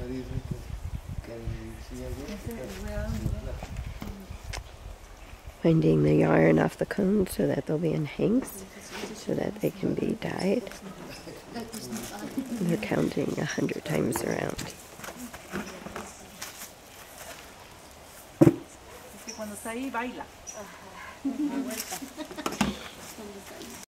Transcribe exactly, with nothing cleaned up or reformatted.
Winding the yarn off the cones so that they'll be in hanks, so that they can be dyed. They're counting a hundred times around. Cuando está ahí baila.